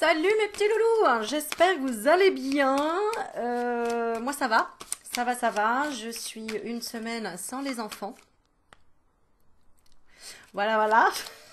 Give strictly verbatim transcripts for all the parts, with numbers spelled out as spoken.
Salut mes petits loulous, j'espère que vous allez bien. Euh, moi ça va, ça va, ça va. Je suis une semaine sans les enfants. Voilà, voilà.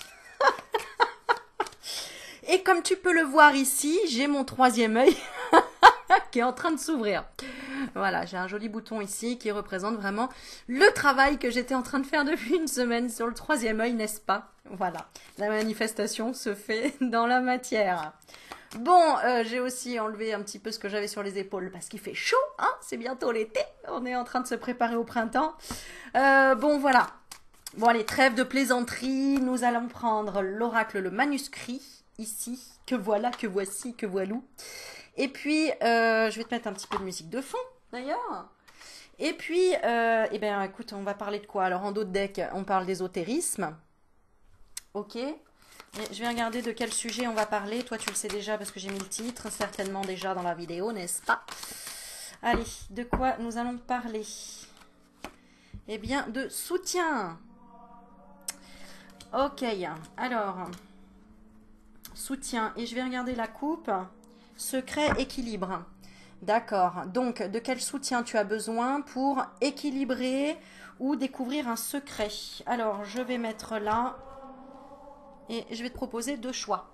Et comme tu peux le voir ici, j'ai mon troisième œil qui est en train de s'ouvrir. Voilà, j'ai un joli bouton ici qui représente vraiment le travail que j'étais en train de faire depuis une semaine sur le troisième œil, n'est-ce pas? Voilà, la manifestation se fait dans la matière. Bon, euh, j'ai aussi enlevé un petit peu ce que j'avais sur les épaules parce qu'il fait chaud, hein, c'est bientôt l'été, on est en train de se préparer au printemps. Euh, bon, voilà. Bon, allez, trêve de plaisanterie, nous allons prendre l'oracle, le manuscrit, ici, que voilà, que voici, que voilou. Et puis, euh, je vais te mettre un petit peu de musique de fond, d'ailleurs. Et puis, euh, eh bien, écoute, on va parler de quoi? Alors, en dos de deck, on parle d'ésotérisme. Ok. Et je vais regarder de quel sujet on va parler. Toi, tu le sais déjà parce que j'ai mis le titre, certainement déjà dans la vidéo, n'est-ce pas? Allez, de quoi nous allons parler? Eh bien, de soutien. Ok, alors, soutien. Et je vais regarder la coupe. Secret, équilibre. D'accord. Donc, de quel soutien tu as besoin pour équilibrer ou découvrir un secret? Alors, je vais mettre là et je vais te proposer deux choix.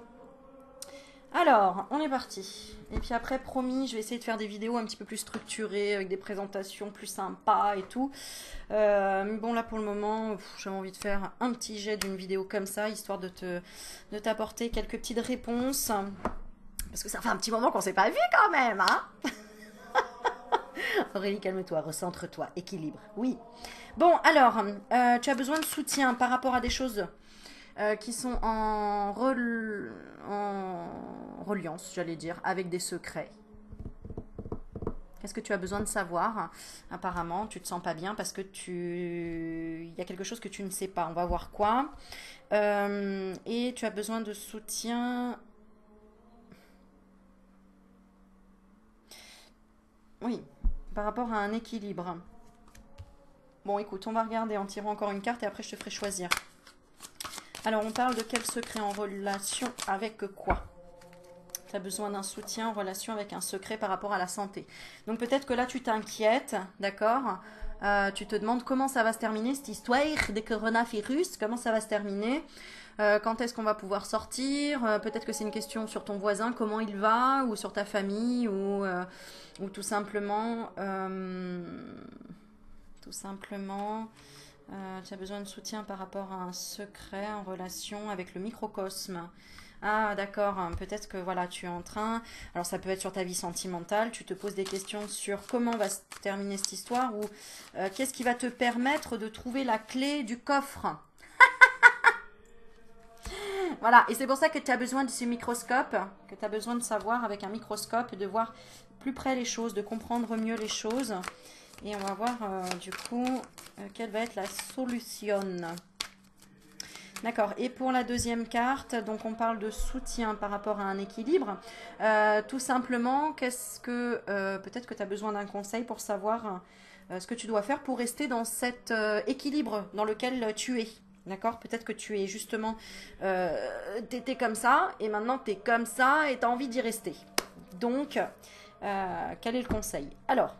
Alors, on est parti. Et puis après, promis, je vais essayer de faire des vidéos un petit peu plus structurées, avec des présentations plus sympas et tout. Euh, mais bon, là, pour le moment, j'avais envie de faire un petit jet d'une vidéo comme ça, histoire de te, de t'apporter quelques petites réponses. Parce que ça fait un petit moment qu'on ne s'est pas vu quand même, hein. Aurélie, calme-toi, recentre-toi, équilibre. Oui. Bon, alors, euh, tu as besoin de soutien par rapport à des choses euh, qui sont en, rel... en reliance, j'allais dire, avec des secrets. Qu'est-ce que tu as besoin de savoir? Apparemment, tu te sens pas bien parce que tu... il y a quelque chose que tu ne sais pas. On va voir quoi. Euh, et tu as besoin de soutien... Oui, par rapport à un équilibre. Bon, écoute, on va regarder en tirant encore une carte et après je te ferai choisir. Alors, on parle de quel secret en relation avec quoi? Tu as besoin d'un soutien en relation avec un secret par rapport à la santé. Donc, peut-être que là, tu t'inquiètes, d'accord? euh, Tu te demandes comment ça va se terminer, cette histoire des coronavirus, comment ça va se terminer? Euh, quand est-ce qu'on va pouvoir sortir? euh, Peut-être que c'est une question sur ton voisin, comment il va, ou sur ta famille, ou, euh, ou tout simplement, euh, tout simplement, euh, tu as besoin de soutien par rapport à un secret en relation avec le microcosme. Ah, d'accord, peut-être que voilà, tu es en train, alors ça peut être sur ta vie sentimentale, tu te poses des questions sur comment va se terminer cette histoire, ou euh, qu'est-ce qui va te permettre de trouver la clé du coffre. Voilà, et c'est pour ça que tu as besoin de ce microscope, que tu as besoin de savoir avec un microscope et de voir plus près les choses, de comprendre mieux les choses. Et on va voir euh, du coup euh, quelle va être la solution. D'accord, et pour la deuxième carte, donc on parle de soutien par rapport à un équilibre. Euh, tout simplement, qu'est-ce que euh, peut-être que tu as besoin d'un conseil pour savoir euh, ce que tu dois faire pour rester dans cet euh, équilibre dans lequel tu es. D'accord? Peut-être que tu es justement, euh, t'étais comme ça, et maintenant tu es comme ça, et tu as envie d'y rester. Donc, euh, quel est le conseil? Alors,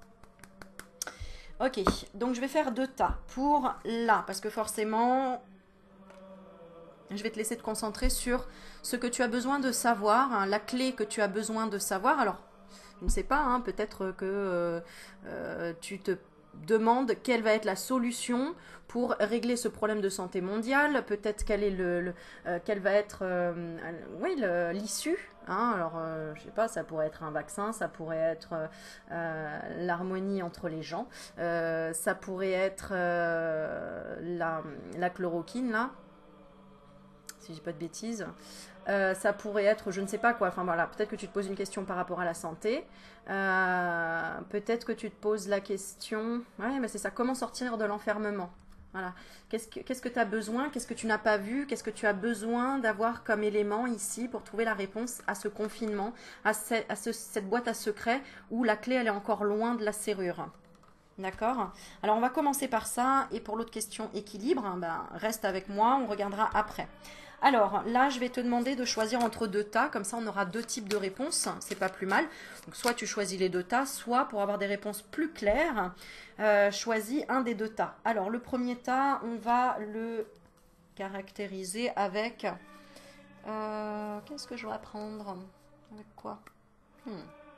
ok, donc je vais faire deux tas pour là, parce que forcément, je vais te laisser te concentrer sur ce que tu as besoin de savoir, hein, la clé que tu as besoin de savoir. Alors, je ne sais pas, hein, peut-être que euh, euh, tu te demande quelle va être la solution pour régler ce problème de santé mondiale, peut-être quelle est le, le euh, quelle va être euh, oui, l'issue, hein. Alors euh, je sais pas, ça pourrait être un vaccin, ça pourrait être euh, l'harmonie entre les gens, euh, ça pourrait être euh, la, la chloroquine là, si j'ai pas de bêtises. Euh, ça pourrait être, je ne sais pas quoi, enfin voilà, peut-être que tu te poses une question par rapport à la santé, euh, peut-être que tu te poses la question, ouais, mais c'est ça, comment sortir de l'enfermement? Voilà, qu'est-ce que qu'est-ce que tu as besoin, qu'est-ce que tu n'as pas vu, qu'est-ce que tu as besoin d'avoir comme élément ici pour trouver la réponse à ce confinement, à, ce, à ce, cette boîte à secrets où la clé elle est encore loin de la serrure. D'accord? Alors on va commencer par ça et pour l'autre question équilibre, hein, ben, reste avec moi, on regardera après. Alors là je vais te demander de choisir entre deux tas, comme ça on aura deux types de réponses, c'est pas plus mal. Donc soit tu choisis les deux tas, soit pour avoir des réponses plus claires, euh, choisis un des deux tas. Alors le premier tas, on va le caractériser avec... Euh, Qu'est-ce que je vais prendre? Avec quoi? hmm.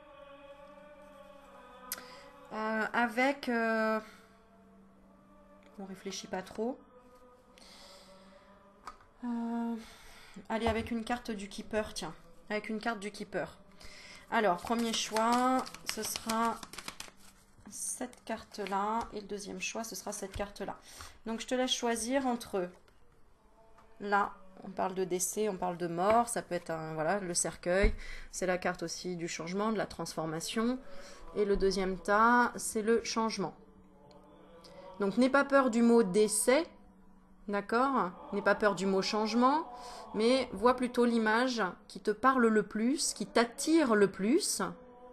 Euh, avec... Euh... On réfléchit pas trop. Euh... Allez, avec une carte du Keeper, tiens. Avec une carte du Keeper. Alors, premier choix, ce sera cette carte-là. Et le deuxième choix, ce sera cette carte-là. Donc, je te laisse choisir entre... Là, on parle de décès, on parle de mort. Ça peut être un, voilà, le cercueil. C'est la carte aussi du changement, de la transformation. Et le deuxième tas, c'est le changement. Donc, n'aie pas peur du mot décès, d'accord? N'aie pas peur du mot changement, mais vois plutôt l'image qui te parle le plus, qui t'attire le plus.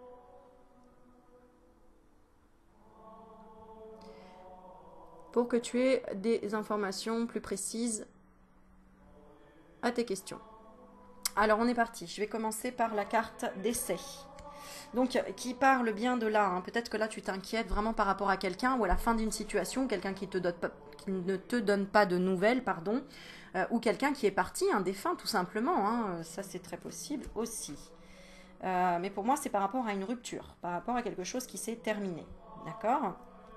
Pour que tu aies des informations plus précises à tes questions. Alors, on est parti. Je vais commencer par la carte décès. Donc, qui parle bien de là. Hein. Peut-être que là, tu t'inquiètes vraiment par rapport à quelqu'un ou à la fin d'une situation, quelqu'un qui, qui ne te donne pas de nouvelles, pardon, euh, ou quelqu'un qui est parti, un défunt, tout simplement. Hein. Ça, c'est très possible aussi. Euh, mais pour moi, c'est par rapport à une rupture, par rapport à quelque chose qui s'est terminé. D'accord?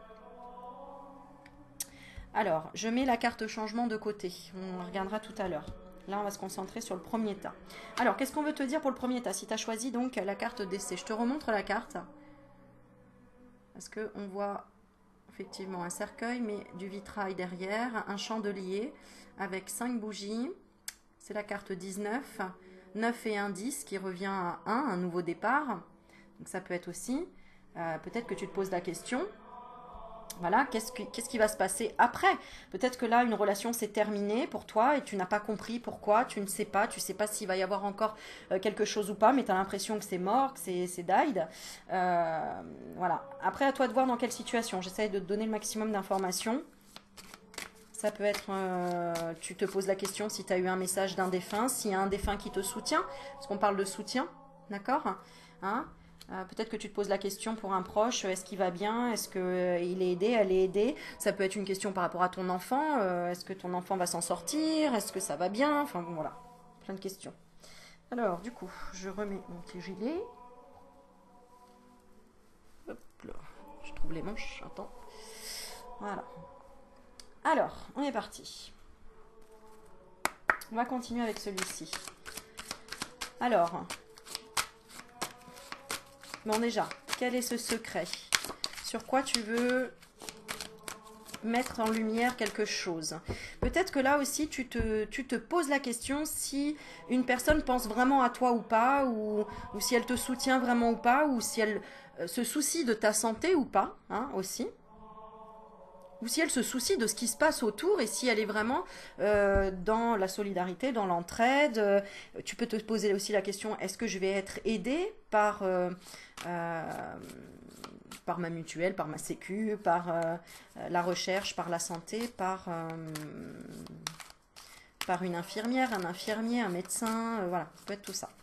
Alors, je mets la carte changement de côté. On regardera tout à l'heure. Là, on va se concentrer sur le premier tas. Alors, qu'est-ce qu'on veut te dire pour le premier tas? Si tu as choisi donc la carte décès, je te remontre la carte. Parce qu'on voit effectivement un cercueil, mais du vitrail derrière, un chandelier avec cinq bougies. C'est la carte dix-neuf. neuf et un, dix qui revient à un, un nouveau départ. Donc, ça peut être aussi. Euh, Peut-être que tu te poses la question. Voilà, qu'est-ce qui, qu'est-ce qui va se passer après? Peut-être que là, une relation s'est terminée pour toi et tu n'as pas compris pourquoi, tu ne sais pas, tu ne sais pas s'il va y avoir encore euh, quelque chose ou pas, mais tu as l'impression que c'est mort, que c'est, c'est died. Euh, voilà. Après, à toi de voir dans quelle situation. J'essaye de te donner le maximum d'informations. Ça peut être, euh, tu te poses la question si tu as eu un message d'un défunt, s'il y a un défunt qui te soutient, parce qu'on parle de soutien, d'accord, hein? Euh, peut-être que tu te poses la question pour un proche, est-ce qu'il va bien? Est-ce qu'il euh, est aidé? Elle est aidée? Ça peut être une question par rapport à ton enfant. Euh, est-ce que ton enfant va s'en sortir? Est-ce que ça va bien? Enfin bon, voilà, plein de questions. Alors, du coup, je remets mon petit gilet. Hop là, je trouve les manches, attends. Voilà. Alors, on est parti. On va continuer avec celui-ci. Alors... Bon déjà, quel est ce secret? Sur quoi tu veux mettre en lumière quelque chose? Peut-être que là aussi tu te, tu te poses la question si une personne pense vraiment à toi ou pas, ou, ou si elle te soutient vraiment ou pas, ou si elle euh, se soucie de ta santé ou pas, hein, aussi. Ou si elle se soucie de ce qui se passe autour et si elle est vraiment euh, dans la solidarité, dans l'entraide. Euh, tu peux te poser aussi la question, est-ce que je vais être aidée par, euh, euh, par ma mutuelle, par ma sécu, par euh, la recherche, par la santé, par, euh, par une infirmière, un infirmier, un médecin, euh, voilà, ça peut être tout ça.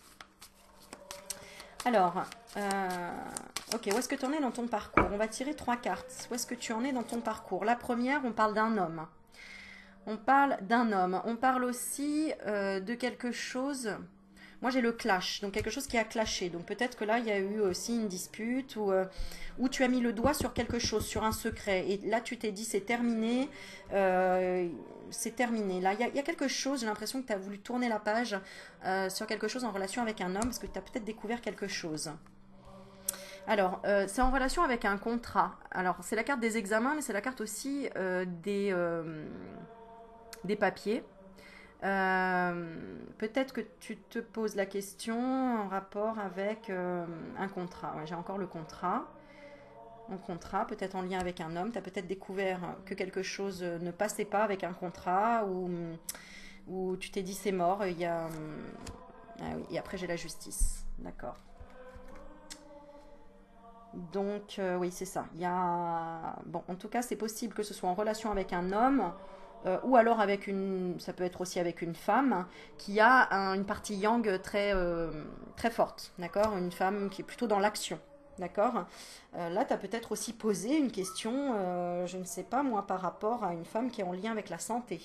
Alors, euh, ok, où est-ce que tu en es dans ton parcours? On va tirer trois cartes. Où est-ce que tu en es dans ton parcours? La première, on parle d'un homme. On parle d'un homme. On parle aussi euh, de quelque chose... Moi, j'ai le clash, donc quelque chose qui a clashé. Donc peut-être que là, il y a eu aussi une dispute ou euh, où tu as mis le doigt sur quelque chose, sur un secret. Et là, tu t'es dit, c'est terminé. Euh, c'est terminé. Là, il y, a, il y a quelque chose, j'ai l'impression que tu as voulu tourner la page euh, sur quelque chose en relation avec un homme, parce que tu as peut-être découvert quelque chose. Alors, euh, c'est en relation avec un contrat. Alors, c'est la carte des examens, mais c'est la carte aussi euh, des, euh, des papiers. Euh, peut-être que tu te poses la question en rapport avec euh, un contrat. Ouais, j'ai encore le contrat. Un contrat, peut-être en lien avec un homme. Tu as peut-être découvert que quelque chose ne passait pas avec un contrat ou, ou tu t'es dit c'est mort. Il y a, ah oui, et après j'ai la justice. D'accord. Donc, euh, oui, c'est ça. Il y a... Bon, en tout cas, c'est possible que ce soit en relation avec un homme, euh, ou alors avec une... Ça peut être aussi avec une femme, qui a un- une partie yang très, euh, très forte, d'accord? Une femme qui est plutôt dans l'action, d'accord? Euh, là, tu as peut-être aussi posé une question, euh, je ne sais pas, moi, par rapport à une femme qui est en lien avec la santé.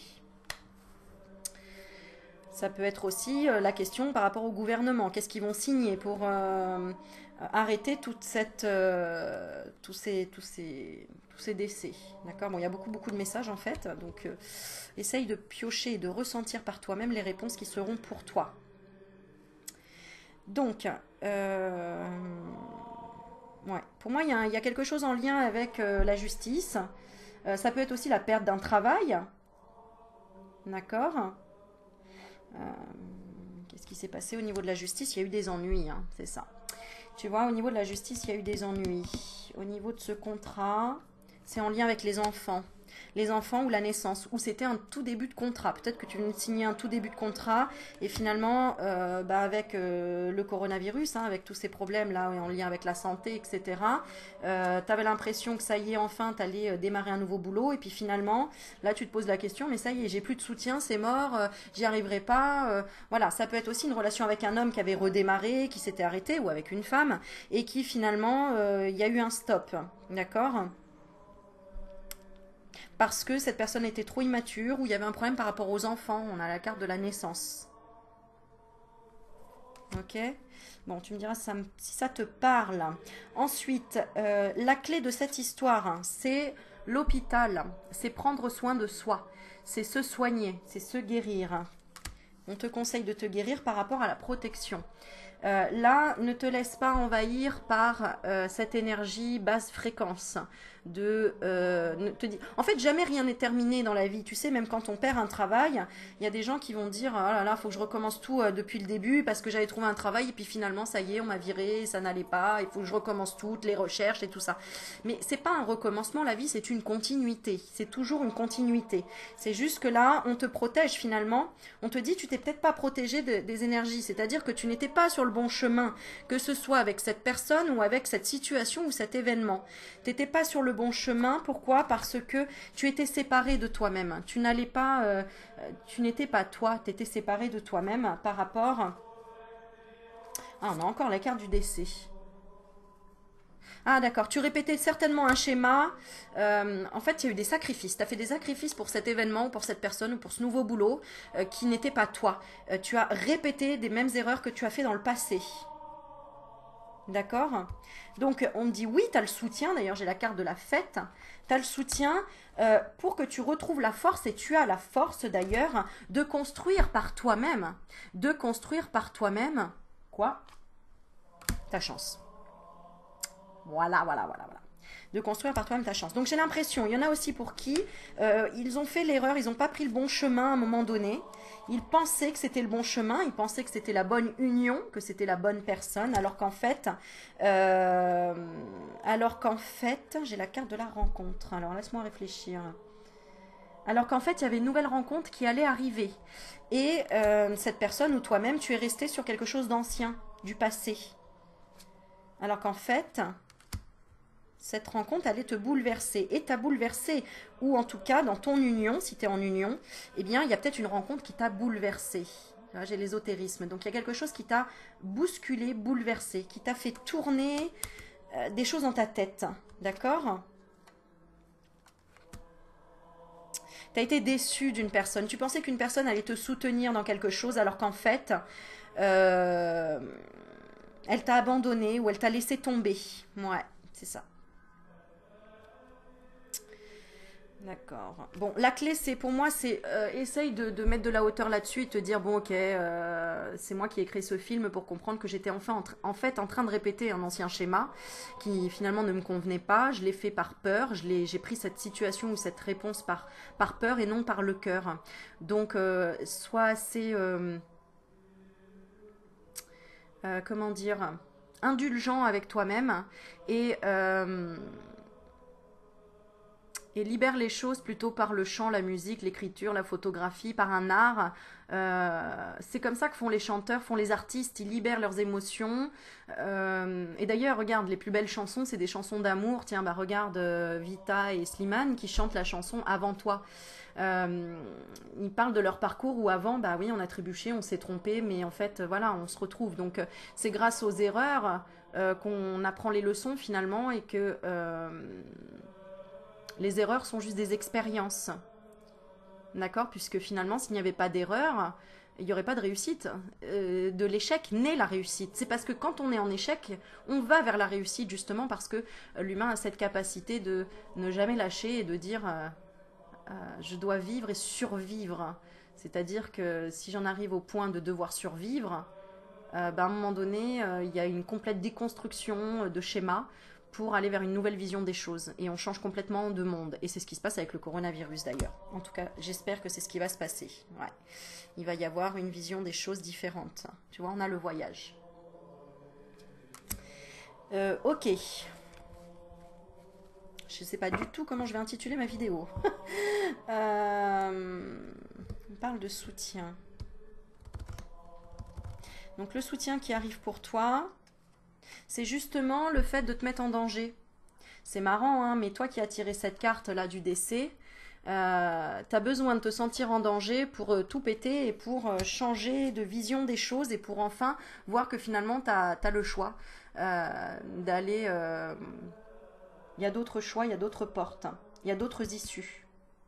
Ça peut être aussi euh, la question par rapport au gouvernement. Qu'est-ce qu'ils vont signer pour euh, arrêter toute cette, euh, tous, ces, tous, ces, tous ces décès. D'accord. Bon, il y a beaucoup, beaucoup de messages en fait. Donc, euh, essaye de piocher et de ressentir par toi-même les réponses qui seront pour toi. Donc, euh, ouais. Pour moi, il y, a, il y a quelque chose en lien avec euh, la justice. Euh, ça peut être aussi la perte d'un travail. D'accord. Euh, Qu'est-ce qui s'est passé au niveau de la justice? Il y a eu des ennuis, hein, c'est ça. Tu vois, au niveau de la justice, il y a eu des ennuis. Au niveau de ce contrat, c'est en lien avec les enfants. Les enfants ou la naissance, ou c'était un tout début de contrat. Peut-être que tu venais de signer un tout début de contrat et finalement, euh, bah avec euh, le coronavirus, hein, avec tous ces problèmes-là en lien avec la santé, et cetera, euh, tu avais l'impression que ça y est, enfin, tu allais démarrer un nouveau boulot et puis finalement, là, tu te poses la question, mais ça y est, j'ai plus de soutien, c'est mort, euh, j'y arriverai pas. Euh, voilà, ça peut être aussi une relation avec un homme qui avait redémarré, qui s'était arrêté, ou avec une femme, et qui finalement, euh, il y a eu un stop. D'accord? Parce que cette personne était trop immature ou il y avait un problème par rapport aux enfants. On a la carte de la naissance. Ok. Bon, tu me diras si ça, si ça te parle. Ensuite, euh, la clé de cette histoire, hein, c'est l'hôpital. C'est prendre soin de soi. C'est se soigner. C'est se guérir. On te conseille de te guérir par rapport à la protection. Euh, là, ne te laisse pas envahir par euh, cette énergie basse fréquence. De, euh, ne te dis... En fait, jamais rien n'est terminé dans la vie. Tu sais, même quand on perd un travail, il y a des gens qui vont dire, oh là là, faut que je recommence tout euh, depuis le début parce que j'avais trouvé un travail et puis finalement, ça y est, on m'a viré, ça n'allait pas, il faut que je recommence toutes les recherches et tout ça. Mais c'est pas un recommencement, la vie, c'est une continuité. C'est toujours une continuité. C'est juste que là, on te protège finalement. On te dit, tu t'es peut-être pas protégé de, des énergies. C'est-à-dire que tu n'étais pas sur le bon chemin, que ce soit avec cette personne ou avec cette situation ou cet événement. Tu n'étais pas sur le bon chemin. Pourquoi? Parce que tu étais séparé de toi-même. Tu n'allais pas, euh, tu n'étais pas toi. Tu étais séparé de toi-même par rapport. Ah, on a encore la carte du décès. Ah d'accord, tu répétais certainement un schéma. Euh, en fait, il y a eu des sacrifices. Tu as fait des sacrifices pour cet événement, ou pour cette personne, ou pour ce nouveau boulot euh, qui n'était pas toi. Euh, tu as répété des mêmes erreurs que tu as fait dans le passé. D'accord. Donc on me dit oui, tu as le soutien. D'ailleurs, j'ai la carte de la fête. Tu as le soutien euh, pour que tu retrouves la force, et tu as la force d'ailleurs de construire par toi-même. De construire par toi-même quoi? Ta chance. Voilà, voilà, voilà, voilà. De construire par toi-même ta chance. Donc j'ai l'impression, il y en a aussi pour qui euh, ils ont fait l'erreur, ils n'ont pas pris le bon chemin à un moment donné. Ils pensaient que c'était le bon chemin, ils pensaient que c'était la bonne union, que c'était la bonne personne, alors qu'en fait, euh, alors qu'en fait, j'ai la carte de la rencontre. Alors laisse-moi réfléchir. Alors qu'en fait, il y avait une nouvelle rencontre qui allait arriver. Et euh, cette personne ou toi-même, tu es resté sur quelque chose d'ancien, du passé. Alors qu'en fait, cette rencontre allait te bouleverser. Et t'a bouleversé. Ou en tout cas, dans ton union, si tu es en union, eh bien, il y a peut-être une rencontre qui t'a bouleversé. Là, j'ai l'ésotérisme. Donc, il y a quelque chose qui t'a bousculé, bouleversé, qui t'a fait tourner euh, des choses dans ta tête. D'accord? Tu as été déçu d'une personne. Tu pensais qu'une personne allait te soutenir dans quelque chose, alors qu'en fait, euh, elle t'a abandonné ou elle t'a laissé tomber. Ouais, c'est ça. D'accord. Bon, la clé, c'est pour moi, c'est euh, essaye de, de mettre de la hauteur là-dessus et te dire, bon, ok, euh, c'est moi qui ai créé ce film pour comprendre que j'étais enfin en, tr- en fait en train de répéter un ancien schéma qui finalement ne me convenait pas. Je l'ai fait par peur, je l'ai, j'ai pris cette situation ou cette réponse par, par peur et non par le cœur. Donc, euh, sois assez, euh, euh, comment dire, indulgent avec toi-même et... euh, Et libère les choses plutôt par le chant, la musique, l'écriture, la photographie, par un art. Euh, c'est comme ça que font les chanteurs, font les artistes, ils libèrent leurs émotions. Euh, et d'ailleurs, regarde, les plus belles chansons, c'est des chansons d'amour. Tiens, bah regarde euh, Vita et Slimane qui chantent la chanson Avant toi. Euh, ils parlent de leur parcours où avant, bah oui, on a trébuché, on s'est trompé, mais en fait, voilà, on se retrouve. Donc, euh, c'est grâce aux erreurs euh, qu'on apprend les leçons finalement et que... Euh, les erreurs sont juste des expériences. D'accord? Puisque finalement, s'il n'y avait pas d'erreur, il n'y aurait pas de réussite. Euh, de l'échec naît la réussite. C'est parce que quand on est en échec, on va vers la réussite justement parce que l'humain a cette capacité de ne jamais lâcher et de dire euh, euh, je dois vivre et survivre. C'est-à-dire que si j'en arrive au point de devoir survivre, euh, ben, à un moment donné, euh, il y a une complète déconstruction de schéma pour aller vers une nouvelle vision des choses. Et on change complètement de monde. Et c'est ce qui se passe avec le coronavirus d'ailleurs. En tout cas, j'espère que c'est ce qui va se passer. Ouais. Il va y avoir une vision des choses différentes. Tu vois, on a le voyage. Euh, ok. Je ne sais pas du tout comment je vais intituler ma vidéo. euh, on parle de soutien. Donc le soutien qui arrive pour toi, c'est justement le fait de te mettre en danger. C'est marrant, hein, mais toi qui as tiré cette carte-là du décès, euh, tu as besoin de te sentir en danger pour euh, tout péter et pour euh, changer de vision des choses et pour enfin voir que finalement tu as le choix euh, d'aller... euh, Il y a d'autres choix, il y a d'autres portes, il y a d'autres issues.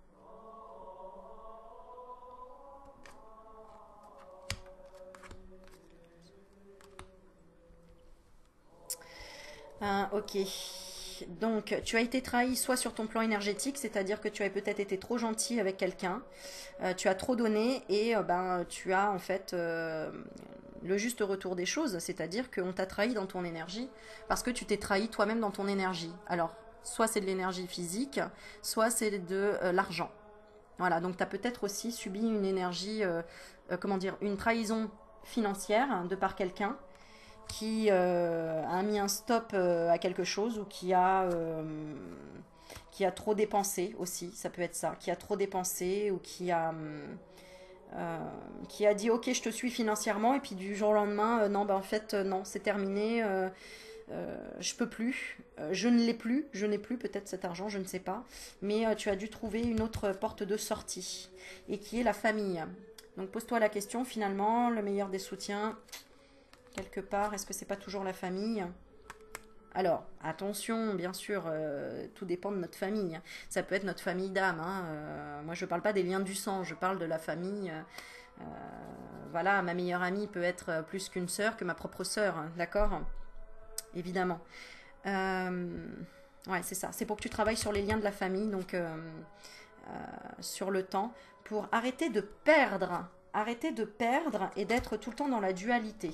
Ah, ok. Donc, tu as été trahi soit sur ton plan énergétique, c'est-à-dire que tu as peut-être été trop gentil avec quelqu'un, euh, tu as trop donné et euh, ben, tu as en fait euh, le juste retour des choses, c'est-à-dire qu'on t'a trahi dans ton énergie parce que tu t'es trahi toi-même dans ton énergie. Alors, soit c'est de l'énergie physique, soit c'est de euh, l'argent. Voilà, donc tu as peut-être aussi subi une énergie, euh, euh, comment dire, une trahison financière hein, de par quelqu'un qui euh, a mis un stop euh, à quelque chose ou qui a, euh, qui a trop dépensé aussi, ça peut être ça, qui a trop dépensé ou qui a, euh, qui a dit ok je te suis financièrement et puis du jour au lendemain euh, non ben en fait euh, non c'est terminé, euh, euh, je peux plus, euh, je ne l'ai plus, je n'ai plus peut-être cet argent, je ne sais pas, mais euh, tu as dû trouver une autre porte de sortie et qui est la famille. Donc pose-toi la question finalement, le meilleur des soutiens quelque part, est-ce que c'est pas toujours la famille? Alors, attention, bien sûr, euh, tout dépend de notre famille. Ça peut être notre famille d'âme. Hein. Euh, moi, je ne parle pas des liens du sang, je parle de la famille. Euh, voilà, ma meilleure amie peut être plus qu'une sœur, que ma propre sœur, hein, d'accord? Évidemment. Euh, ouais, c'est ça. C'est pour que tu travailles sur les liens de la famille, donc euh, euh, sur le temps, pour arrêter de perdre, arrêter de perdre et d'être tout le temps dans la dualité.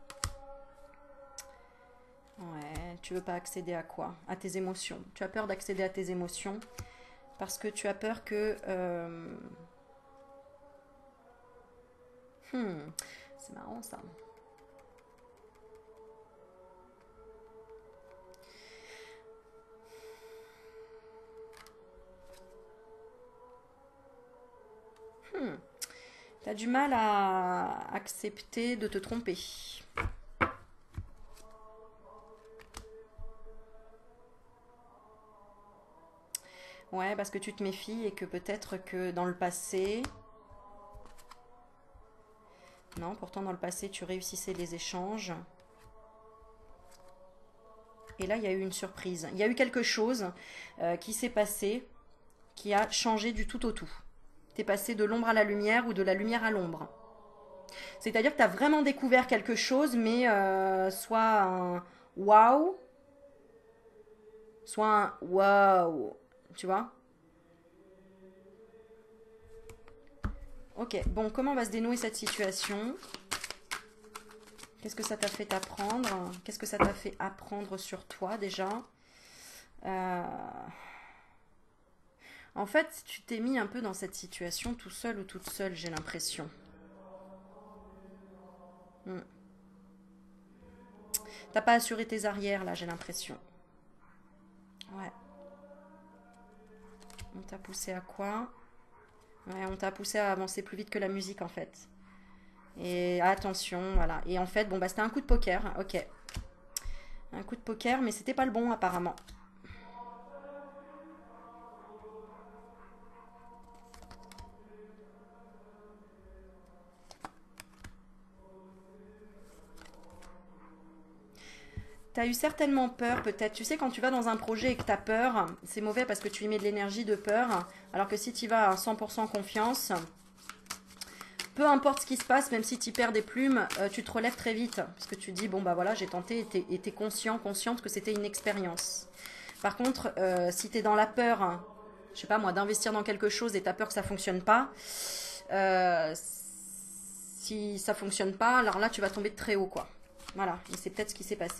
Ouais, tu veux pas accéder à quoi? À tes émotions. Tu as peur d'accéder à tes émotions parce que tu as peur que... Euh... Hmm, c'est marrant ça. Hmm. Tu as du mal à accepter de te tromper. Ouais, parce que tu te méfies et que peut-être que dans le passé... Non, pourtant dans le passé, tu réussissais les échanges. Et là, il y a eu une surprise. Il y a eu quelque chose euh, qui s'est passé, qui a changé du tout au tout. Tu es passé de l'ombre à la lumière ou de la lumière à l'ombre. C'est-à-dire que tu as vraiment découvert quelque chose, mais euh, soit un waouh, soit un waouh. Tu vois? Ok, bon, comment va se dénouer cette situation? Qu'est-ce que ça t'a fait apprendre? Qu'est-ce que ça t'a fait apprendre sur toi déjà? euh... En fait, tu t'es mis un peu dans cette situation tout seul ou toute seule, j'ai l'impression. Hmm. T'as pas assuré tes arrières là, j'ai l'impression. Ouais. t'a poussé à quoi? Ouais, on t'a poussé à avancer plus vite que la musique en fait. Et attention, voilà. Et en fait, bon bah c'était un coup de poker, ok. Un coup de poker, mais c'était pas le bon apparemment. T'as eu certainement peur, peut-être. Tu sais, quand tu vas dans un projet et que t'as peur, c'est mauvais parce que tu y mets de l'énergie de peur. Alors que si tu vas à cent pour cent confiance, peu importe ce qui se passe, même si tu perds des plumes, euh, tu te relèves très vite. Parce que tu dis, bon bah voilà, j'ai tenté et t'es conscient, consciente que c'était une expérience. Par contre, euh, si t'es dans la peur, hein, je sais pas moi, d'investir dans quelque chose et t'as peur que ça fonctionne pas, euh, si ça fonctionne pas, alors là tu vas tomber de très haut quoi. Voilà, et c'est peut-être ce qui s'est passé.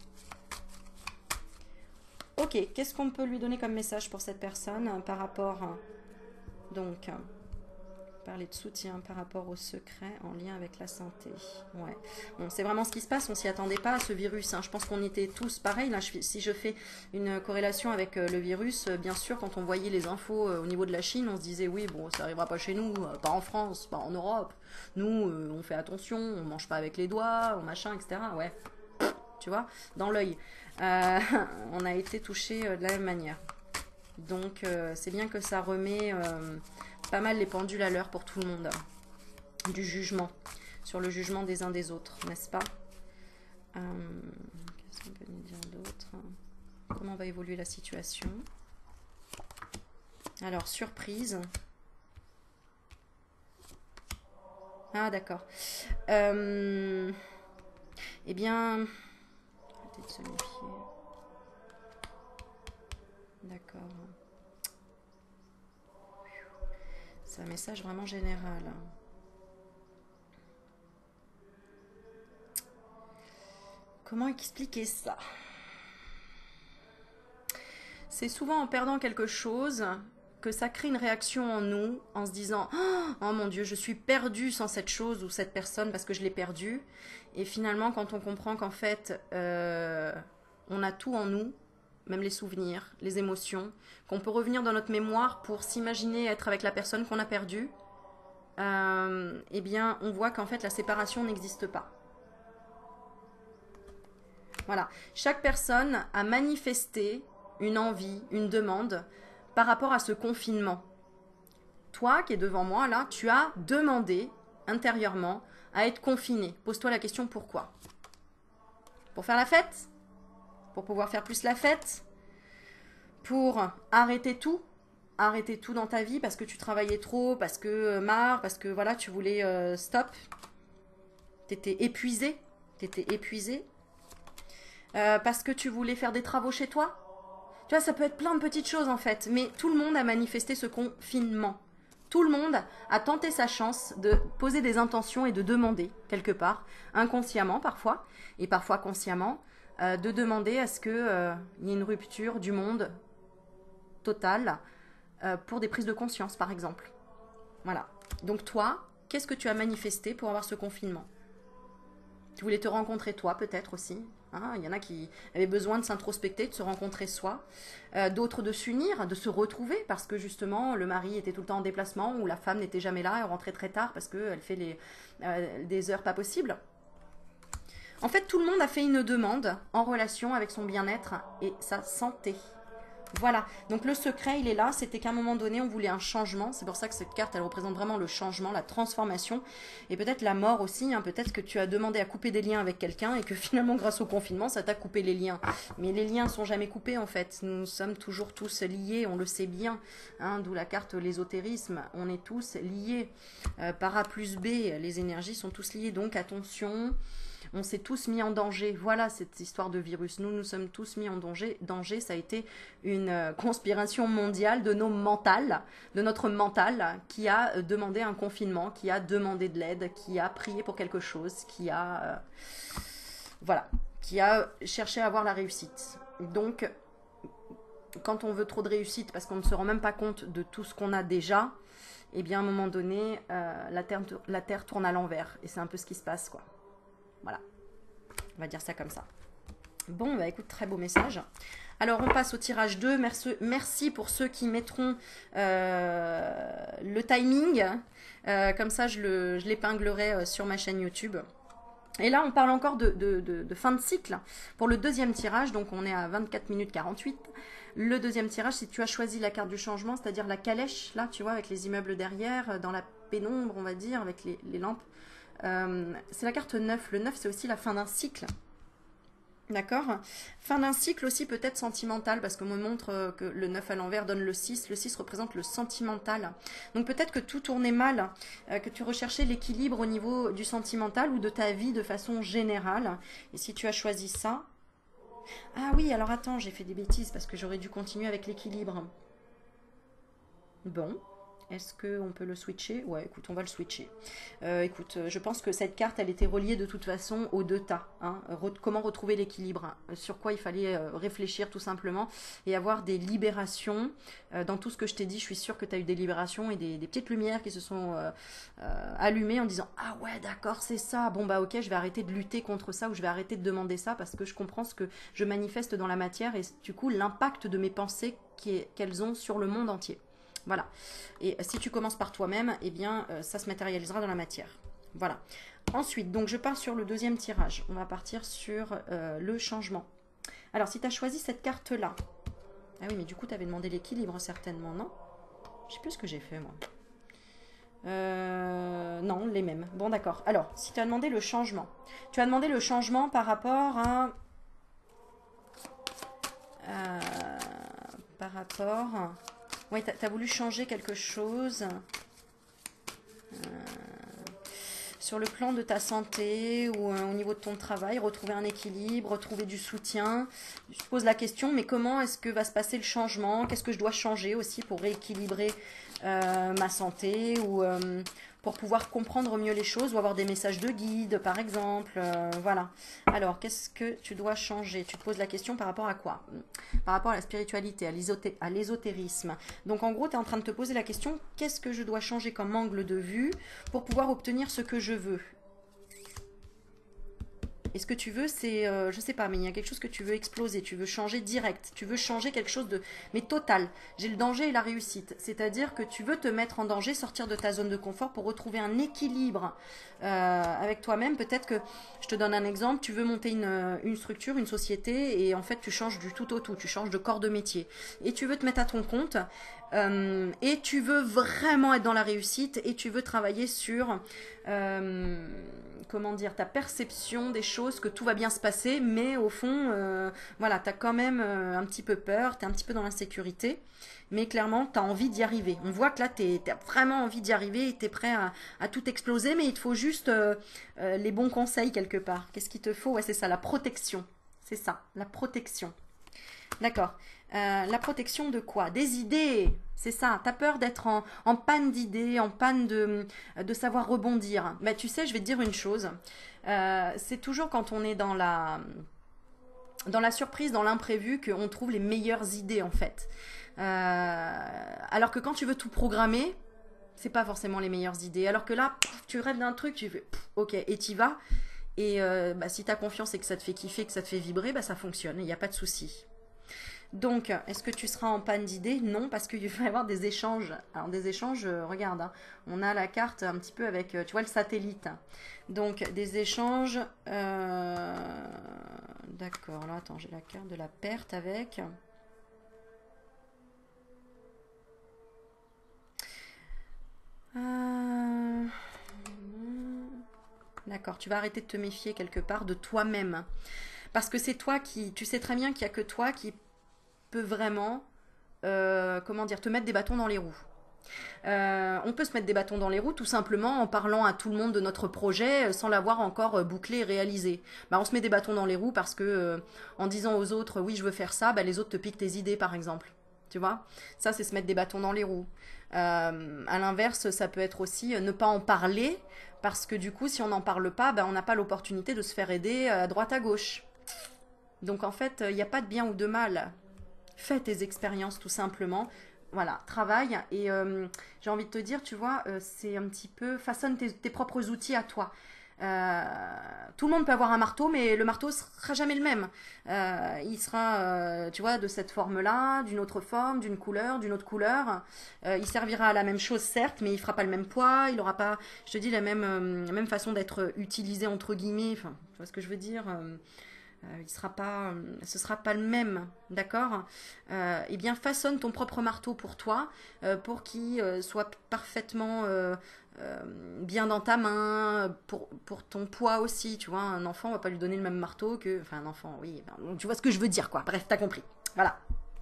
Ok, qu'est-ce qu'on peut lui donner comme message pour cette personne hein, par rapport, hein, donc, hein, parler de soutien par rapport au secret en lien avec la santé. Ouais, bon, c'est vraiment ce qui se passe, on s'y attendait pas à ce virus. Hein. Je pense qu'on était tous pareils. Là, je, si je fais une corrélation avec euh, le virus, euh, bien sûr, quand on voyait les infos euh, au niveau de la Chine, on se disait oui, bon, ça arrivera pas chez nous, euh, pas en France, pas en Europe. Nous, euh, on fait attention, on mange pas avec les doigts, on machin, et cetera. Ouais, tu vois, dans l'œil. Euh, on a été touché euh, de la même manière. Donc euh, c'est bien que ça remet euh, pas mal les pendules à l'heure pour tout le monde. Du jugement, sur le jugement des uns des autres, n'est-ce pas? euh, Qu'est-ce qu'on peut nous dire d'autre? Comment va évoluer la situation? Alors, surprise. Ah d'accord. Euh, eh bien... Peut-être se méfier. D'accord. C'est un message vraiment général. Comment expliquer ça? C'est souvent en perdant quelque chose que ça crée une réaction en nous, en se disant « Oh mon Dieu, je suis perdu sans cette chose ou cette personne parce que je l'ai perdue. » Et finalement, quand on comprend qu'en fait, euh, on a tout en nous, même les souvenirs, les émotions, qu'on peut revenir dans notre mémoire pour s'imaginer être avec la personne qu'on a perdue, euh, eh bien, on voit qu'en fait, la séparation n'existe pas. Voilà. Chaque personne a manifesté une envie, une demande par rapport à ce confinement. Toi qui es devant moi, là, tu as demandé intérieurement à être confiné. Pose-toi la question pourquoi? Pour faire la fête? Pour pouvoir faire plus la fête? Pour arrêter tout? Arrêter tout dans ta vie parce que tu travaillais trop, parce que euh, marre, parce que voilà, tu voulais euh, stop? T'étais épuisé? T'étais épuisé? Euh, parce que tu voulais faire des travaux chez toi? Tu vois, ça peut être plein de petites choses en fait, mais tout le monde a manifesté ce confinement. Tout le monde a tenté sa chance de poser des intentions et de demander, quelque part, inconsciemment parfois, et parfois consciemment, euh, de demander à ce qu'il euh, y ait une rupture du monde totale euh, pour des prises de conscience, par exemple. Voilà. Donc toi, qu'est-ce que tu as manifesté pour avoir ce confinement? Tu voulais te rencontrer toi, peut-être aussi. Hein, il y en a qui avaient besoin de s'introspecter, de se rencontrer soi. Euh, D'autres de s'unir, de se retrouver, parce que justement, le mari était tout le temps en déplacement, ou la femme n'était jamais là, elle rentrait très tard parce qu'elle fait les, euh, des heures pas possibles. En fait, tout le monde a fait une demande en relation avec son bien-être et sa santé. Voilà, donc le secret il est là, c'était qu'à un moment donné on voulait un changement, c'est pour ça que cette carte elle représente vraiment le changement, la transformation et peut-être la mort aussi, hein. Peut-être que tu as demandé à couper des liens avec quelqu'un et que finalement grâce au confinement ça t'a coupé les liens, mais les liens sont jamais coupés en fait, nous sommes toujours tous liés, on le sait bien, hein, d'où la carte l'ésotérisme, on est tous liés, euh, par A plus B, les énergies sont tous liées, donc attention. On s'est tous mis en danger. Voilà cette histoire de virus. Nous, nous sommes tous mis en danger. Danger, ça a été une conspiration mondiale de nos mentales, de notre mental, qui a demandé un confinement, qui a demandé de l'aide, qui a prié pour quelque chose, qui a, euh, voilà, qui a cherché à avoir la réussite. Donc, quand on veut trop de réussite, parce qu'on ne se rend même pas compte de tout ce qu'on a déjà, eh bien, à un moment donné, euh, la terre, la terre tourne à l'envers. Et c'est un peu ce qui se passe, quoi. Voilà, on va dire ça comme ça. Bon, bah écoute, très beau message. Alors, on passe au tirage deux. Merci, merci pour ceux qui mettront euh, le timing. Euh, comme ça, je le- je l'épinglerai euh, sur ma chaîne YouTube. Et là, on parle encore de, de, de, de fin de cycle. Pour le deuxième tirage, donc on est à vingt-quatre minutes quarante-huit. Le deuxième tirage, si tu as choisi la carte du changement, c'est-à-dire la calèche, là, tu vois, avec les immeubles derrière, dans la pénombre, on va dire, avec les, les lampes. Euh, c'est la carte neuf. Le neuf, c'est aussi la fin d'un cycle. D'accord. Fin d'un cycle aussi peut-être sentimental, parce qu'on me montre euh, que le neuf à l'envers donne le six. Le six représente le sentimental. Donc peut-être que tout tournait mal, euh, que tu recherchais l'équilibre au niveau du sentimental ou de ta vie de façon générale. Et si tu as choisi ça... Ah oui, alors attends, j'ai fait des bêtises parce que j'aurais dû continuer avec l'équilibre. Bon. Est-ce qu'on peut le switcher? Ouais, écoute, on va le switcher. Euh, écoute, je pense que cette carte, elle était reliée de toute façon aux deux tas. Hein. Re comment retrouver l'équilibre, hein. Sur quoi il fallait euh, réfléchir tout simplement et avoir des libérations. Euh, dans tout ce que je t'ai dit, je suis sûre que tu as eu des libérations et des, des petites lumières qui se sont euh, euh, allumées en disant « Ah ouais, d'accord, c'est ça. Bon bah ok, je vais arrêter de lutter contre ça ou je vais arrêter de demander ça parce que je comprends ce que je manifeste dans la matière et du coup l'impact de mes pensées qu'elles ont sur le monde entier. » Voilà. Et si tu commences par toi-même, eh bien, euh, ça se matérialisera dans la matière. Voilà. Ensuite, donc je pars sur le deuxième tirage. On va partir sur euh, le changement. Alors, si tu as choisi cette carte-là. Ah oui, mais du coup, tu avais demandé l'équilibre, certainement, non? Je sais plus ce que j'ai fait, moi. Euh, non, les mêmes. Bon, d'accord. Alors, si tu as demandé le changement. Tu as demandé le changement par rapport à... Euh, par rapport... Oui, tu as voulu changer quelque chose euh, sur le plan de ta santé ou euh, au niveau de ton travail, retrouver un équilibre, retrouver du soutien. Je te pose la question, mais comment est-ce que va se passer le changement? Qu'est-ce que je dois changer aussi pour rééquilibrer euh, ma santé ou euh, pour pouvoir comprendre mieux les choses ou avoir des messages de guide, par exemple. Euh, voilà. Alors, qu'est-ce que tu dois changer? Tu te poses la question par rapport à quoi? Par rapport à la spiritualité, à l'ésotérisme. Donc, en gros, tu es en train de te poser la question, qu'est-ce que je dois changer comme angle de vue pour pouvoir obtenir ce que je veux? Et ce que tu veux, c'est, euh, je sais pas, mais il y a quelque chose que tu veux exploser, tu veux changer direct, tu veux changer quelque chose de, mais total. J'ai le danger et la réussite, c'est-à-dire que tu veux te mettre en danger, sortir de ta zone de confort pour retrouver un équilibre euh, avec toi-même. Peut-être que, je te donne un exemple, tu veux monter une, une structure, une société, et en fait tu changes du tout au tout, tu changes de corps de métier, et tu veux te mettre à ton compte, euh, et tu veux vraiment être dans la réussite, et tu veux travailler sur... Euh, comment dire, ta perception des choses, que tout va bien se passer, mais au fond, euh, voilà, tu as quand même euh, un petit peu peur, tu es un petit peu dans l'insécurité, mais clairement, tu as envie d'y arriver. On voit que là, tu as vraiment envie d'y arriver et tu es prêt à, à tout exploser, mais il te faut juste euh, euh, les bons conseils quelque part. Qu'est-ce qu'il te faut? Ouais, c'est ça, la protection. C'est ça, la protection. D'accord. Euh, la protection de quoi? Des idées, c'est ça. T'as peur d'être en, en panne d'idées, en panne de, de savoir rebondir. Bah, tu sais, je vais te dire une chose. Euh, c'est toujours quand on est dans la, dans la surprise, dans l'imprévu, qu'on trouve les meilleures idées, en fait. Euh, alors que quand tu veux tout programmer, c'est pas forcément les meilleures idées. Alors que là, pff, tu rêves d'un truc, tu fais, pff, ok, et t'y vas. Et euh, bah, si t'as confiance et que ça te fait kiffer, que ça te fait vibrer, bah, ça fonctionne, il n'y a pas de souci. Donc, est-ce que tu seras en panne d'idées? Non, parce qu'il va y avoir des échanges. Alors, des échanges, euh, regarde, hein, on a la carte un petit peu avec, euh, tu vois, le satellite. Donc, des échanges... Euh... D'accord, là, attends, j'ai la carte de la perte avec... Euh... D'accord, tu vas arrêter de te méfier quelque part de toi-même. Parce que c'est toi qui... Tu sais très bien qu'il n'y a que toi qui peut vraiment, euh, comment dire, te mettre des bâtons dans les roues. Euh, on peut se mettre des bâtons dans les roues tout simplement en parlant à tout le monde de notre projet euh, sans l'avoir encore euh, bouclé et réalisé. Bah, on se met des bâtons dans les roues parce que euh, en disant aux autres oui je veux faire ça, bah, les autres te piquent tes idées par exemple. Tu vois, ça c'est se mettre des bâtons dans les roues. Euh, à l'inverse, ça peut être aussi euh, ne pas en parler parce que du coup si on n'en parle pas, bah, on n'a pas l'opportunité de se faire aider euh, à droite à gauche. Donc en fait, il n'y a pas de bien ou de mal. Fais tes expériences tout simplement. Voilà, travaille. Et euh, j'ai envie de te dire, tu vois, euh, c'est un petit peu, façonne tes, tes propres outils à toi. Euh, tout le monde peut avoir un marteau, mais le marteau sera jamais le même. Euh, il sera, euh, tu vois, de cette forme-là, d'une autre forme, d'une couleur, d'une autre couleur. Euh, il servira à la même chose, certes, mais il fera pas le même poids. Il aura pas, je te dis, la même, euh, la même façon d'être utilisé entre guillemets. Enfin, tu vois ce que je veux dire. Euh, euh, il sera pas, euh, ce sera pas le même, d'accord. Euh, Eh bien, façonne ton propre marteau pour toi, euh, pour qu'il euh, soit parfaitement euh, euh, bien dans ta main, pour, pour ton poids aussi, tu vois. Un enfant, on va pas lui donner le même marteau que, enfin, un enfant, oui, ben, tu vois ce que je veux dire, quoi. Bref, t'as compris. Voilà.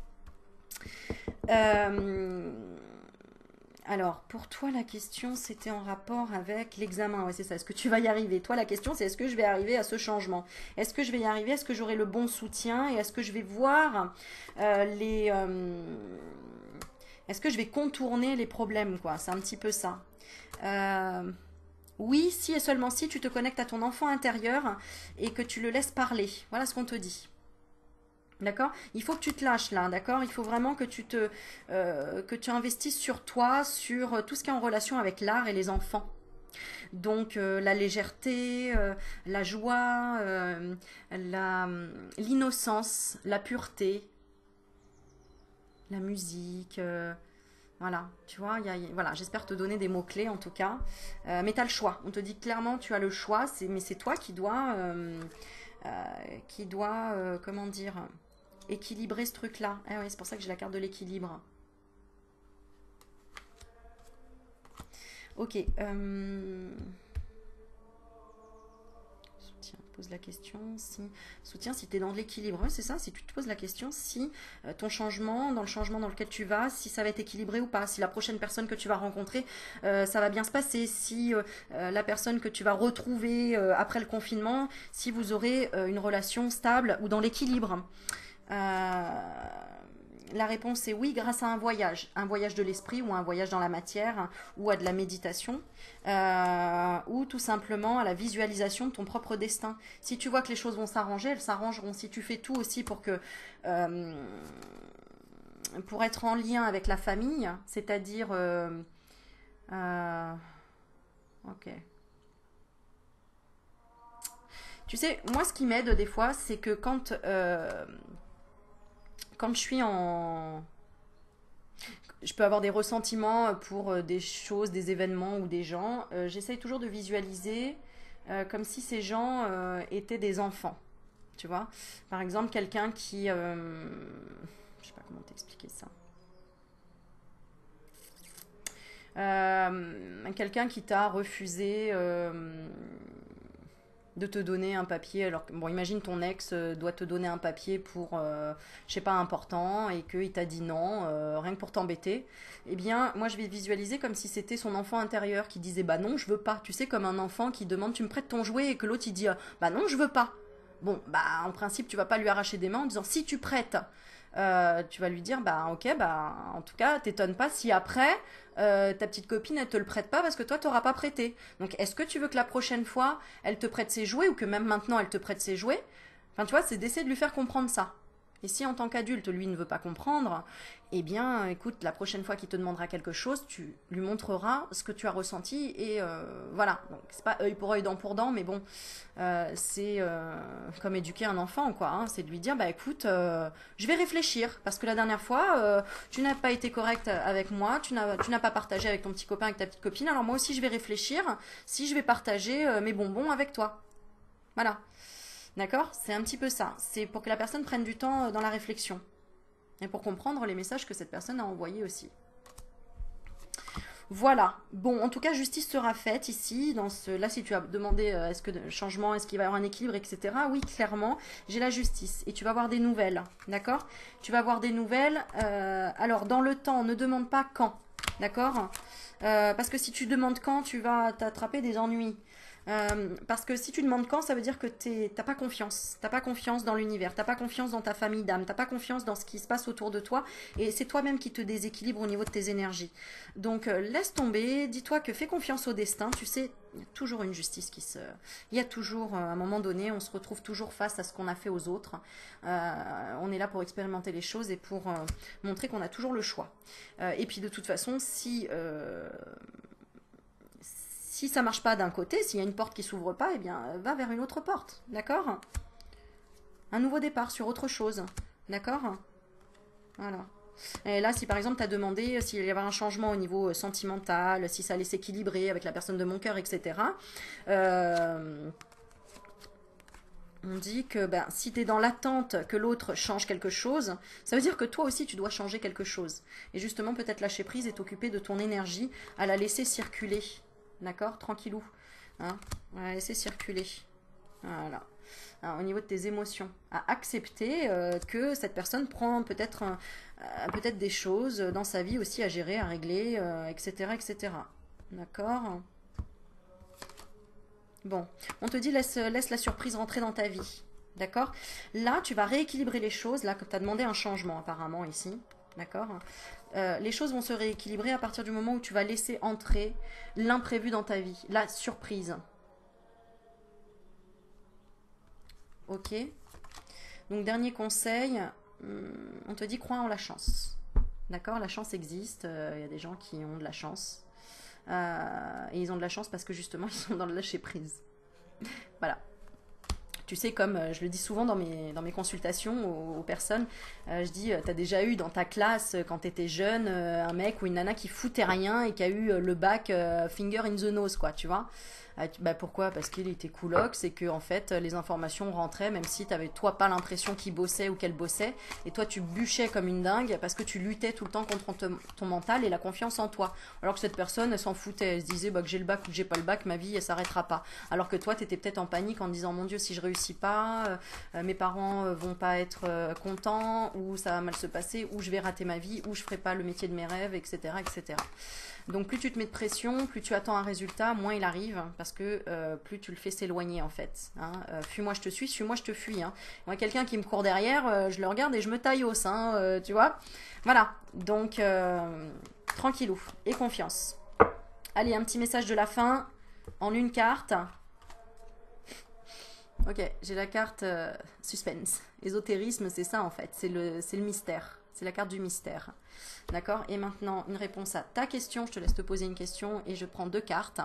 Euh, alors, pour toi, la question, c'était en rapport avec l'examen. Ouais, c'est ça. Est-ce que tu vas y arriver? Toi, la question, c'est est-ce que je vais arriver à ce changement? Est-ce que je vais y arriver? Est-ce que j'aurai le bon soutien? Et est-ce que je vais voir euh, les... euh, est-ce que je vais contourner les problèmes, quoi? C'est un petit peu ça. Euh, oui, si et seulement si tu te connectes à ton enfant intérieur et que tu le laisses parler. Voilà ce qu'on te dit. D'accord? Il faut que tu te lâches là, d'accord? Il faut vraiment que tu te euh, que tu investisses sur toi, sur euh, tout ce qui est en relation avec l'art et les enfants. Donc euh, la légèreté, euh, la joie, euh, la l'innocence, la pureté, la musique, euh, voilà, tu vois, il y a- y a- voilà, j'espère te donner des mots-clés en tout cas. Euh, mais tu as le choix. On te dit clairement tu as le choix, c'est mais c'est toi qui dois euh, euh, qui doit euh, comment dire équilibrer ce truc-là. Ah oui, c'est pour ça que j'ai la carte de l'équilibre. Ok. Euh... Soutien, pose la question si... Soutien, si tu es dans l'équilibre, ouais, c'est ça, si tu te poses la question si euh, ton changement, dans le changement dans lequel tu vas, si ça va être équilibré ou pas, si la prochaine personne que tu vas rencontrer, euh, ça va bien se passer, si euh, euh, la personne que tu vas retrouver euh, après le confinement, si vous aurez euh, une relation stable ou dans l'équilibre. Euh, la réponse est oui, grâce à un voyage, un voyage de l'esprit ou un voyage dans la matière ou à de la méditation euh, ou tout simplement à la visualisation de ton propre destin. Si tu vois que les choses vont s'arranger, elles s'arrangeront. Si tu fais tout aussi pour que euh, pour être en lien avec la famille, c'est-à-dire euh, euh, ok. Tu sais, moi ce qui m'aide des fois, c'est que quand euh, quand je suis en je peux avoir des ressentiments pour euh, des choses, des événements ou des gens. Euh, J'essaye toujours de visualiser euh, comme si ces gens euh, étaient des enfants. Tu vois? Par exemple, quelqu'un qui... euh, je sais pas comment t'expliquer ça. Euh, quelqu'un qui t'a refusé euh, de te donner un papier. Alors, bon, imagine ton ex euh, doit te donner un papier pour, euh, je sais pas, important et qu'il t'a dit non, euh, rien que pour t'embêter. Eh bien, moi, je vais visualiser comme si c'était son enfant intérieur qui disait bah non, je veux pas. Tu sais, comme un enfant qui demande tu me prêtes ton jouet et que l'autre il dit euh, bah non, je veux pas. Bon, bah en principe, tu vas pas lui arracher des mains en disant si tu prêtes. Euh, tu vas lui dire bah ok bah en tout cas t'étonnes pas si après euh, ta petite copine elle te le prête pas parce que toi t'auras pas prêté. Donc est-ce que tu veux que la prochaine fois elle te prête ses jouets ou que même maintenant elle te prête ses jouets? Enfin tu vois, c'est d'essayer de lui faire comprendre ça. Et si en tant qu'adulte lui ne veut pas comprendre, eh bien écoute, la prochaine fois qu'il te demandera quelque chose, tu lui montreras ce que tu as ressenti et euh, voilà. Donc c'est pas œil pour œil, dent pour dent, mais bon, euh, c'est euh, comme éduquer un enfant quoi. Hein, c'est de lui dire bah écoute, euh, je vais réfléchir parce que la dernière fois euh, tu n'as pas été correct avec moi, tu n'as tu n'as pas partagé avec ton petit copain, avec ta petite copine. Alors moi aussi je vais réfléchir si je vais partager euh, mes bonbons avec toi. Voilà. D'accord? C'est un petit peu ça. C'est pour que la personne prenne du temps euh, dans la réflexion et pour comprendre les messages que cette personne a envoyés aussi. Voilà. Bon, en tout cas, justice sera faite ici. Dans ce, là, si tu as demandé euh, est-ce que le changement, est-ce qu'il va y avoir un équilibre, et cetera. Oui, clairement, j'ai la justice et tu vas avoir des nouvelles. D'accord? Tu vas avoir des nouvelles. Euh, alors, dans le temps, ne demande pas quand. D'accord? Euh, parce que si tu demandes quand, tu vas t'attraper des ennuis. Euh, parce que si tu demandes quand, ça veut dire que tu n'as pas confiance. T'as pas confiance dans l'univers, t'as pas confiance dans ta famille d'âme, t'as pas confiance dans ce qui se passe autour de toi, et c'est toi-même qui te déséquilibre au niveau de tes énergies. Donc euh, laisse tomber, dis-toi que fais confiance au destin. Tu sais, il y a toujours une justice qui se... Il y a toujours, euh, à un moment donné, on se retrouve toujours face à ce qu'on a fait aux autres. Euh, on est là pour expérimenter les choses et pour euh, montrer qu'on a toujours le choix. Euh, et puis de toute façon, si... Euh, si ça marche pas d'un côté, s'il y a une porte qui s'ouvre pas, eh bien, va vers une autre porte, d'accord? Un nouveau départ sur autre chose, d'accord? Voilà. Et là, si par exemple, tu as demandé s'il y avait un changement au niveau sentimental, si ça allait s'équilibrer avec la personne de mon cœur, et cetera. Euh, on dit que ben, si tu es dans l'attente que l'autre change quelque chose, ça veut dire que toi aussi, tu dois changer quelque chose. Et justement, peut-être lâcher prise et t'occuper de ton énergie, à la laisser circuler. D'accord? Tranquillou. Hein, à la laisser circuler. Voilà. Hein, au niveau de tes émotions. À accepter euh, que cette personne prend peut-être euh, peut-être des choses dans sa vie aussi à gérer, à régler, euh, et cetera, et cetera. D'accord? Bon, on te dit laisse, laisse la surprise rentrer dans ta vie. D'accord? Là, tu vas rééquilibrer les choses. Là, tu as demandé un changement apparemment ici. D'accord? euh, Les choses vont se rééquilibrer à partir du moment où tu vas laisser entrer l'imprévu dans ta vie. La surprise. Ok? Donc, dernier conseil. On te dit crois en la chance. D'accord? La chance existe. Il euh, y a des gens qui ont de la chance. Euh, et ils ont de la chance parce que justement ils sont dans le lâcher prise. Voilà. Tu sais, comme euh, je le dis souvent dans mes, dans mes consultations aux, aux personnes, euh, je dis, euh, t'as déjà eu dans ta classe, euh, quand t'étais jeune, euh, un mec ou une nana qui foutait rien et qui a eu euh, le bac euh, finger in the nose, quoi, tu vois. Euh, tu- bah pourquoi? Parce qu'il était coloc, c'est que en fait les informations rentraient même si t'avais toi pas l'impression qu'il bossait ou qu'elle bossait, et toi tu bûchais comme une dingue parce que tu luttais tout le temps contre ton, ton mental et la confiance en toi. Alors que cette personne elle s'en foutait, elle se disait bah, que j'ai le bac ou que j'ai pas le bac, ma vie elle s'arrêtera pas. Alors que toi t'étais peut-être en panique en te disant mon Dieu si je réussis pas, euh, euh, mes parents euh, vont pas être euh, contents, ou ça va mal se passer, ou je vais rater ma vie, ou je ferai pas le métier de mes rêves, et cetera, et cetera. Donc plus tu te mets de pression, plus tu attends un résultat, moins il arrive, parce que euh, plus tu le fais s'éloigner en fait. Hein. Euh, fuis-moi je te suis, suis-moi je te fuis. Hein. Moi quelqu'un qui me court derrière, euh, je le regarde et je me taille hausse, hein, euh, tu vois. Voilà, donc euh, tranquillou et confiance. Allez, un petit message de la fin en une carte. Ok, j'ai la carte euh, suspense. Ésotérisme, c'est ça en fait, c'est le, c'est le mystère. C'est la carte du mystère. D'accord? Et maintenant, une réponse à ta question. Je te laisse te poser une question et je prends deux cartes.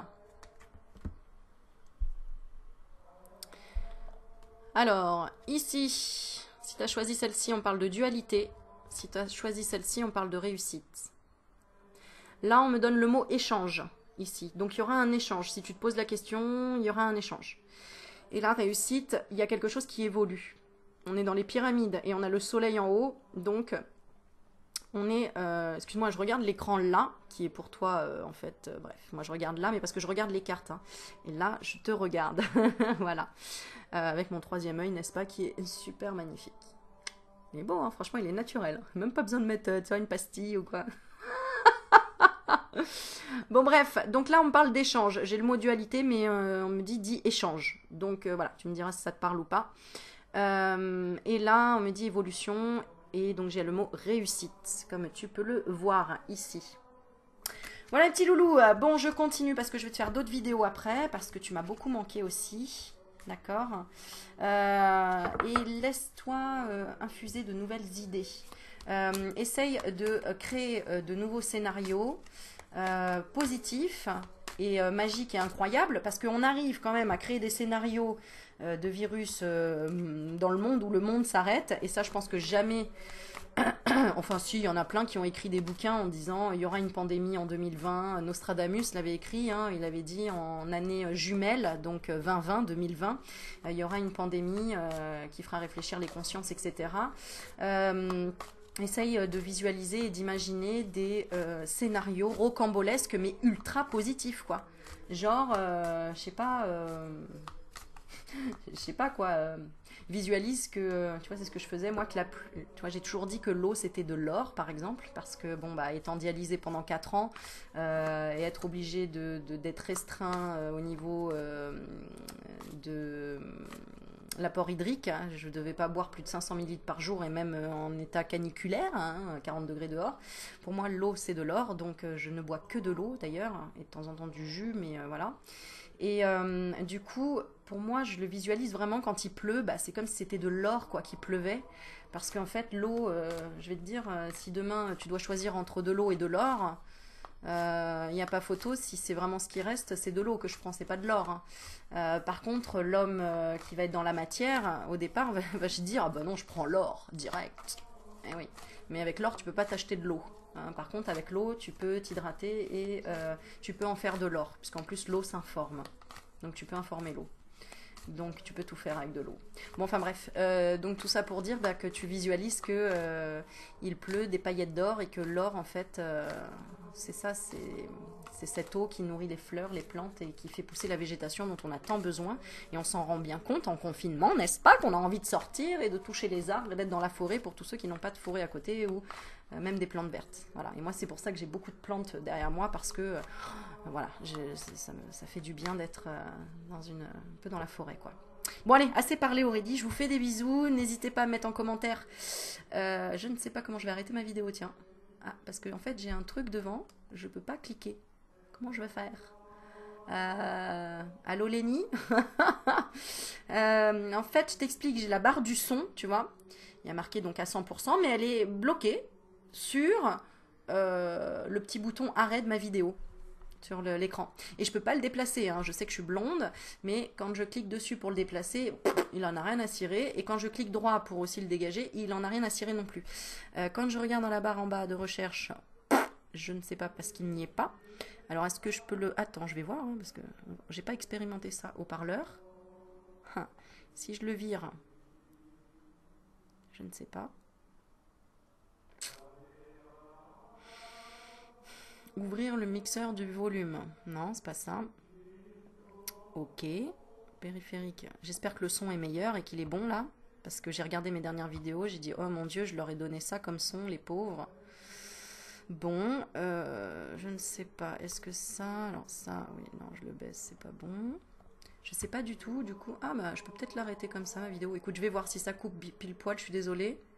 Alors, ici, si tu as choisi celle-ci, on parle de dualité. Si tu as choisi celle-ci, on parle de réussite. Là, on me donne le mot échange, ici. Donc, il y aura un échange. Si tu te poses la question, il y aura un échange. Et là, réussite, il y a quelque chose qui évolue. On est dans les pyramides et on a le soleil en haut. Donc, on est... Euh, excuse-moi, je regarde l'écran là, qui est pour toi, euh, en fait... Euh, bref, moi, je regarde là, mais parce que je regarde les cartes. Hein. Et là, je te regarde. Voilà. Euh, avec mon troisième œil, n'est-ce pas, qui est super magnifique. Il est beau, hein, franchement, il est naturel. Même pas besoin de mettre, euh, tu vois, une pastille ou quoi. Bon bref, donc là on me parle d'échange. J'ai le mot dualité mais euh, on me dit dit échange. Donc euh, voilà, tu me diras si ça te parle ou pas. Euh, et là on me dit évolution et donc j'ai le mot réussite, comme tu peux le voir ici. Voilà petit loulou, bon je continue parce que je vais te faire d'autres vidéos après, parce que tu m'as beaucoup manqué aussi. D'accord, euh, et laisse-toi euh, infuser de nouvelles idées. Euh, essaye de créer euh, de nouveaux scénarios euh, positifs et euh, magiques et incroyables, parce qu'on arrive quand même à créer des scénarios euh, de virus euh, dans le monde où le monde s'arrête, et ça je pense que jamais... Enfin si, il y en a plein qui ont écrit des bouquins en disant il y aura une pandémie en deux mille vingt. Nostradamus l'avait écrit, hein, il avait dit en année jumelle, donc vingt vingt, deux mille vingt, euh, il y aura une pandémie euh, qui fera réfléchir les consciences, et cetera. Euh, essaye de visualiser et d'imaginer des euh, scénarios rocambolesques mais ultra positifs, quoi. Genre, euh, je sais pas... Euh... je sais pas quoi... Euh... Visualise que, tu vois, c'est ce que je faisais, moi, que la pluie, tu vois, j'ai toujours dit que l'eau, c'était de l'or, par exemple, parce que, bon, bah, étant dialysée pendant quatre ans, euh, et être obligée de, de, d'être restreint euh, au niveau euh, de l'apport hydrique, hein, je ne devais pas boire plus de cinq cents millilitres par jour, et même euh, en état caniculaire, hein, quarante degrés dehors. Pour moi, l'eau, c'est de l'or, donc euh, je ne bois que de l'eau, d'ailleurs, et de temps en temps du jus, mais euh, voilà. Et euh, du coup, pour moi, je le visualise vraiment quand il pleut, bah, c'est comme si c'était de l'or quoi, qui pleuvait. Parce qu'en fait, l'eau, euh, je vais te dire, euh, si demain tu dois choisir entre de l'eau et de l'or, Il n'y a pas photo, si c'est vraiment ce qui reste, c'est de l'eau que je prends, c'est pas de l'or. Hein. Euh, par contre, l'homme euh, qui va être dans la matière, au départ, va, va se dire, ah ben non, je prends l'or, direct. Eh oui. Mais avec l'or, tu peux pas t'acheter de l'eau. Hein. Par contre, avec l'eau, tu peux t'hydrater et euh, tu peux en faire de l'or, puisqu'en plus, l'eau s'informe. Donc tu peux informer l'eau. Donc tu peux tout faire avec de l'eau. Bon, enfin bref, euh, donc tout ça pour dire bah, que tu visualises que euh, il pleut des paillettes d'or et que l'or en fait, euh, c'est ça, c'est cette eau qui nourrit les fleurs, les plantes et qui fait pousser la végétation dont on a tant besoin. Et on s'en rend bien compte en confinement, n'est-ce pas, qu'on a envie de sortir et de toucher les arbres et d'être dans la forêt pour tous ceux qui n'ont pas de forêt à côté ou euh, même des plantes vertes. Voilà. Et moi c'est pour ça que j'ai beaucoup de plantes derrière moi parce que euh, voilà, je, ça, me, ça fait du bien d'être euh, dans une, un peu dans la forêt, quoi. Bon allez, assez parlé Aurélie, je vous fais des bisous, n'hésitez pas à me mettre en commentaire. Euh, je ne sais pas comment je vais arrêter ma vidéo, tiens. Ah, parce que en fait j'ai un truc devant, je peux pas cliquer. Comment je vais faire euh, Allô Lénie. euh, En fait, je t'explique, j'ai la barre du son, tu vois. Il y a marqué donc à cent pour cent, mais elle est bloquée sur euh, le petit bouton arrêt de ma vidéo sur l'écran. Et je peux pas le déplacer, hein. Je sais que je suis blonde, mais quand je clique dessus pour le déplacer, il en a rien à cirer. Et quand je clique droit pour aussi le dégager, il en a rien à cirer non plus. Euh, quand je regarde dans la barre en bas de recherche, je ne sais pas parce qu'il n'y est pas. Alors est-ce que je peux le... Attends, je vais voir, hein, parce que j'ai pas expérimenté ça. Haut-parleur. Hein. Si je le vire, je ne sais pas. Ouvrir le mixeur du volume. Non, c'est pas ça. Ok. Périphérique. J'espère que le son est meilleur et qu'il est bon là. Parce que j'ai regardé mes dernières vidéos. J'ai dit, oh mon Dieu, je leur ai donné ça comme son, les pauvres. Bon, euh, je ne sais pas. Est-ce que ça... Alors ça, oui, non, je le baisse, c'est pas bon. Je sais pas du tout, du coup... Ah bah, je peux peut-être l'arrêter comme ça, ma vidéo. Écoute, je vais voir si ça coupe pile poil, je suis désolée.